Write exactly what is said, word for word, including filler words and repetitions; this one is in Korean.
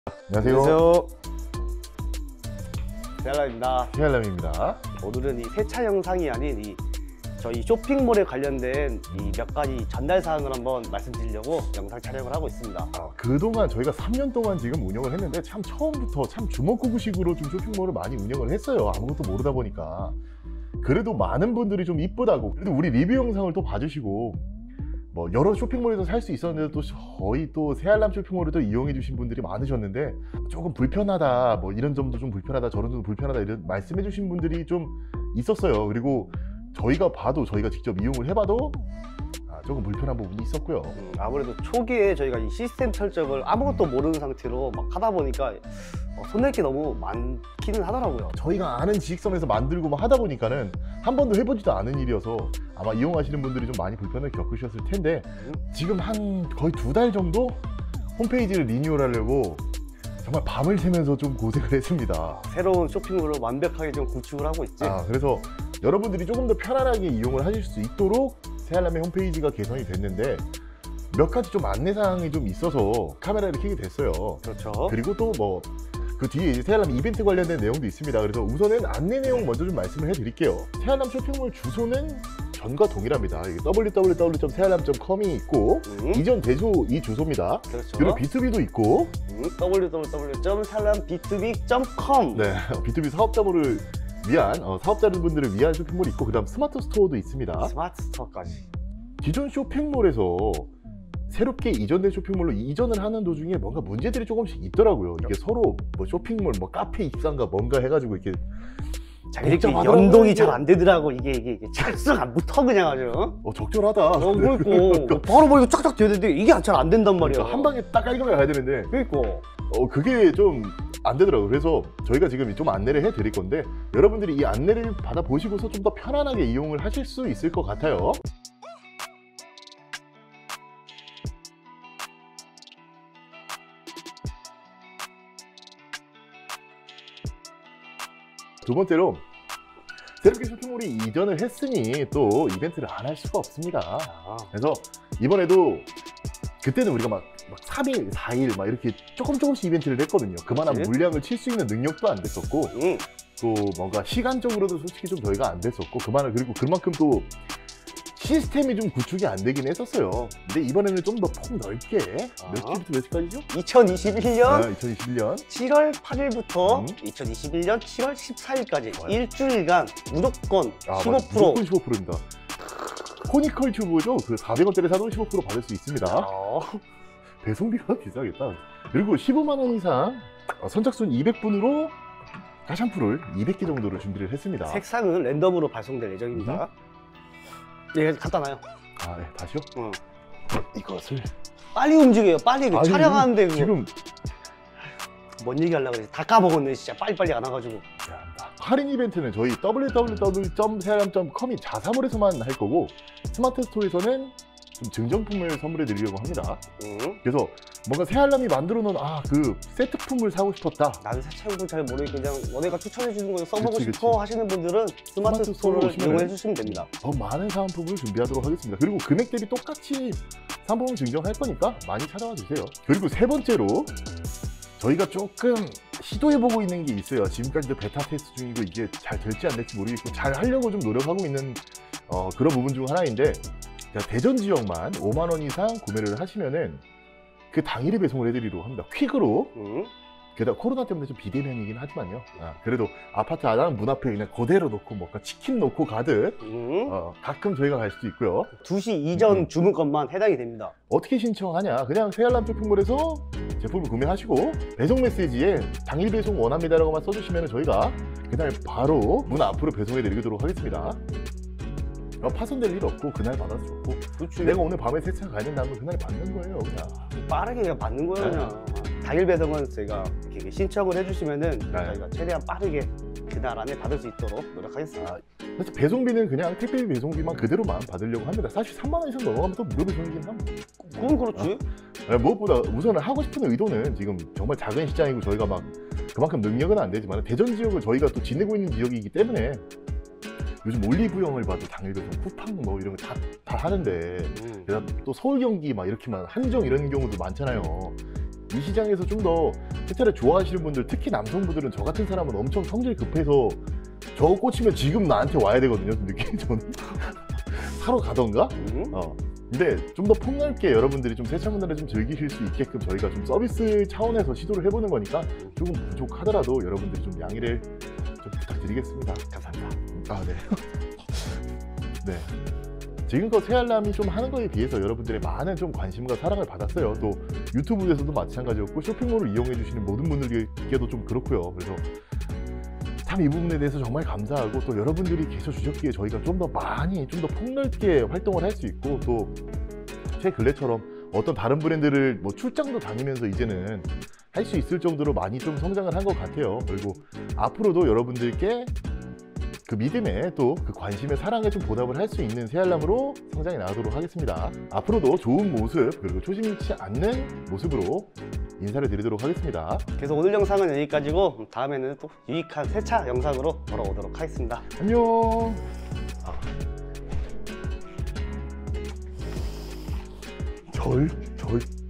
안녕하세요. 안녕하세요. 세알람입니다. 세알람입니다. 오늘은 이 세차 영상이 아닌 이 저희 쇼핑몰에 관련된 이 몇 가지 전달 사항을 한번 말씀드리려고 영상 촬영을 하고 있습니다. 아, 그동안 저희가 삼 년 동안 지금 운영을 했는데 참 처음부터 참 주먹구구식으로 좀 쇼핑몰을 많이 운영을 했어요. 아무것도 모르다 보니까. 그래도 많은 분들이 좀 이쁘다고, 그래도 우리 리뷰 영상을 또 봐주시고 뭐 여러 쇼핑몰에서 살 수 있었는데 또 저희 또 세알람 쇼핑몰을 또 이용해 주신 분들이 많으셨는데 조금 불편하다, 뭐 이런 점도 좀 불편하다, 저런 점도 불편하다 이런 말씀해 주신 분들이 좀 있었어요. 그리고 저희가 봐도, 저희가 직접 이용을 해봐도 아, 조금 불편한 부분이 있었고요. 음, 아무래도 초기에 저희가 이 시스템 설정을 아무것도 모르는 상태로 막 하다 보니까 어, 손댈 게 너무 많기는 하더라고요. 저희가 아는 지식선에서 만들고 막 하다 보니까는 한 번도 해보지도 않은 일이어서 아마 이용하시는 분들이 좀 많이 불편을 겪으셨을 텐데, 지금 한 거의 두 달 정도 홈페이지를 리뉴얼하려고 정말 밤을 새면서 좀 고생을 했습니다. 새로운 쇼핑몰을 완벽하게 좀 구축을 하고 있지. 아, 그래서 여러분들이 조금 더 편안하게 이용을 하실 수 있도록 세알람의 홈페이지가 개선이 됐는데 몇 가지 좀 안내사항이 좀 있어서 카메라를 켜게 됐어요. 그렇죠. 그리고 또 뭐 그 뒤에 이제 세알람 이벤트 관련된 내용도 있습니다. 그래서 우선은 안내 내용 먼저 좀 말씀을 해드릴게요. 세알람 쇼핑몰 주소는 전과 동일합니다. 더블유 더블유 더블유 점 세알람 점 컴이 있고 음. 이전 대소 이 주소입니다. 그렇죠. 그리고 비투비도 있고 음, 더블유 더블유 더블유 점 세알람 비투비 점 컴. 네, 비투비 사업자분을 위한 어, 사업자분들을 위한 쇼핑몰이 있고, 그 다음 스마트 스토어도 있습니다. 스마트 스토어까지. 기존 쇼핑몰에서 새롭게 이전된 쇼핑몰로 이전을 하는 도중에 뭔가 문제들이 조금씩 있더라고요. 이게 서로 뭐 쇼핑몰, 뭐 카페 입사인가 뭔가 해가지고 이렇게 자기들끼리 복잡하더라고요, 연동이 이게. 잘 안 되더라고. 이게 이게, 이게 찰싹 안 붙어 그냥 아주. 어, 적절하다. 어, 그러니까 바로 뭐 이거 쫙쫙 돼야 되는데 이게 잘 안 된단 말이야. 그러니까 한 방에 딱 깔끔하게 가야 되는데 그러니까. 어, 그게 좀 안 되더라고요. 그래서 저희가 지금 좀 안내를 해 드릴 건데 여러분들이 이 안내를 받아 보시고서 좀 더 편안하게 이용을 하실 수 있을 것 같아요. 두 번째로, 새롭게 쇼핑몰이 이전을 했으니 또 이벤트를 안 할 수가 없습니다. 아, 그래서 이번에도 그때는 우리가 막, 막 삼 일, 사 일 막 이렇게 조금 조금씩 이벤트를 했거든요. 그만한 그치? 물량을 칠 수 있는 능력도 안 됐었고 응. 또 뭔가 시간적으로도 솔직히 좀 저희가 안 됐었고, 그만한, 그리고 그만큼 또 시스템이 좀 구축이 안 되긴 했었어요. 근데 이번에는 좀 더 폭 넓게 아. 몇 시부터 몇 시까지죠? 이천이십일 년 아, 이천이십일 년 칠월 팔일부터 음. 이천이십일 년 칠월 십사일까지 좋아요. 일주일간 무조건 아, 십오 맞아. 퍼센트. 무조건 십오 퍼센트입니다. 코니컬 튜브죠? 그 사백 원짜리 사도 십오 퍼센트 받을 수 있습니다. 어. 배송비가 비싸겠다. 그리고 십오만 원 이상 선착순 이백 분으로 가샴푸를 이백 개 정도를 준비를 했습니다. 색상은 랜덤으로 발송될 예정입니다. 예, 갖다 놔요. 아, 네, 다시요? 응. 이것을 빨리 움직여요. 빨리 그 아니, 촬영하는데 그거. 지금 뭔 얘기 하려고 그래. 다 까먹었네 진짜. 빨리빨리 안 와가지고. 미안합니다. 할인 이벤트는 저희 더블유 더블유 더블유 점 세알람 점 컴이 자사몰에서만 할 거고, 스마트 스토어에서는 좀 증정품을 선물해 드리려고 합니다. 응. 그래서 뭔가 세알람이 만들어 놓은 아, 그 세트품을 사고 싶었다. 나는 세차용품 잘 모르니까 그냥 너네가 추천해 주는 거 써보고 그치, 싶어 그치. 하시는 분들은 스마트 스마트 스토어를 스토어로 오시면은 이용해 주시면 됩니다. 더 많은 사은품을 준비하도록 하겠습니다. 그리고 금액 대비 똑같이 상품을 증정할 거니까 많이 찾아와 주세요. 그리고 세 번째로, 저희가 조금 시도해보고 있는 게 있어요. 지금까지도 베타 테스트 중이고 이게 잘 될지 안 될지 모르겠고 잘 하려고 좀 노력하고 있는 어, 그런 부분 중 하나인데, 대전 지역만 오만 원 이상 구매를 하시면은 그 당일에 배송을 해드리도록 합니다. 퀵으로. 응. 게다가 코로나 때문에 좀 비대면이긴 하지만요. 아, 그래도 아파트 아담 문 앞에 그냥 그대로 놓고 뭔가 치킨 놓고 가듯 응. 어, 가끔 저희가 갈 수도 있고요. 두 시 이전 음. 주문권만 해당이 됩니다. 어떻게 신청하냐? 그냥 세알람 쇼핑몰에서 제품을 구매하시고 배송 메시지에 당일 배송 원합니다라고만 써주시면 저희가 그날 바로 문 앞으로 배송해 드리도록 하겠습니다. 어, 파손될 일 없고 그날 받아서 좋고, 그렇지. 내가 오늘 밤에 세차 가야 된다면 그날 받는 거예요. 그냥. 빠르게 그냥 받는 거예요. 네. 그냥. 당일 배송은 저희가 이렇게 신청을 해주시면은 네. 저희가 최대한 빠르게 그날 안에 받을 수 있도록 노력하겠습니다. 아, 그래서 배송비는 그냥 택배 배송비만 그대로만 받으려고 합니다. 사실 삼만 원 이상 넘어가면 또 무료 배송이긴 합니다. 그건 그렇지. 네, 무엇보다 우선 하고 싶은 의도는, 지금 정말 작은 시장이고 저희가 막 그만큼 능력은 안 되지만 대전 지역을 저희가 또 지내고 있는 지역이기 때문에 요즘 올리브영을 봐도 당일 배송, 쿠팡 뭐 이런 거 다 다 하는데, 음. 게다가 또 서울 경기 막 이렇게만 한정 이런 경우도 많잖아요. 이 시장에서 좀 더 세차를 좋아하시는 분들, 특히 남성분들은 저 같은 사람은 엄청 성질 급해서 저거 꽂히면 지금 나한테 와야 되거든요. 좀 느낌이 저는 사러 가던가. 음. 어. 근데 좀 더 폭넓게 여러분들이 좀 세차 문화를 좀 즐기실 수 있게끔 저희가 좀 서비스 차원에서 시도를 해보는 거니까 조금 부족하더라도 여러분들이 좀 양해를 좀 부탁드리겠습니다. 감사합니다. 아, 네. 네. 지금껏 새알람이 좀 하는 거에 비해서 여러분들의 많은 좀 관심과 사랑을 받았어요. 또 유튜브에서도 마찬가지였고 쇼핑몰을 이용해 주시는 모든 분들께도 좀 그렇고요. 그래서 참 이 부분에 대해서 정말 감사하고, 또 여러분들이 계셔 주셨기에 저희가 좀 더 많이 좀 더 폭넓게 활동을 할 수 있고, 또 최근래처럼 어떤 다른 브랜드를 뭐 출장도 다니면서 이제는 할 수 있을 정도로 많이 좀 성장을 한 것 같아요. 그리고 앞으로도 여러분들께 그 믿음에 또 그 관심에 사랑에 좀 보답을 할 수 있는 새알람으로 성장해 나가도록 하겠습니다. 앞으로도 좋은 모습, 그리고 초심 잃지 않는 모습으로 인사를 드리도록 하겠습니다. 그래서 오늘 영상은 여기까지고 다음에는 또 유익한 세차 영상으로 돌아오도록 하겠습니다. 안녕. 절, 절.